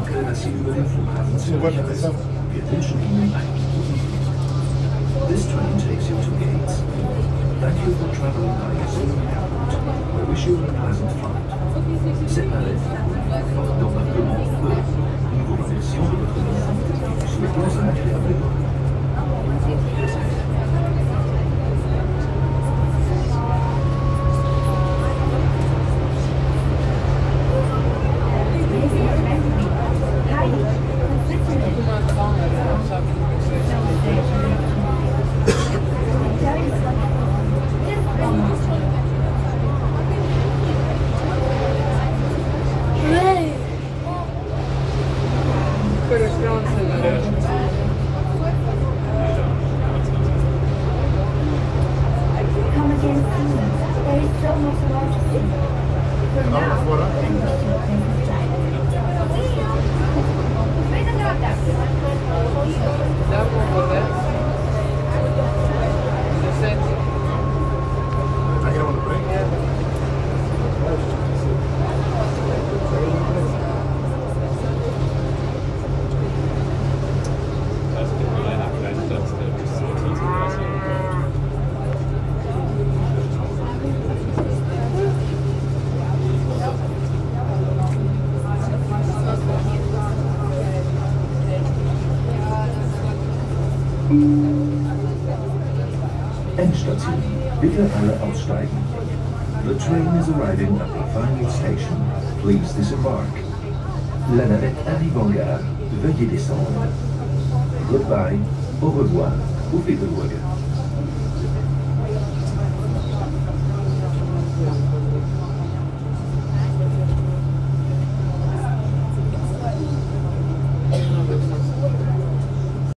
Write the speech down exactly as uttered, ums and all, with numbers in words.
Danke, dass Sie über den Flughafen Zürich reisen. Wir wünschen Ihnen einen guten Flug. This train takes you to Gates. Thank you for traveling by Zurich Airport. We wish you a pleasant flight. Cette navette porte d'embarquement E. Nous vous remercions de votre visite et vous souhaitons un agréable vol. Endstation. Bitte alle aussteigen. The train is arriving at the final station. Please disembark. La navette arrive en gare. Veuillez descendre. Goodbye. Au revoir. Auf Wiedersehen.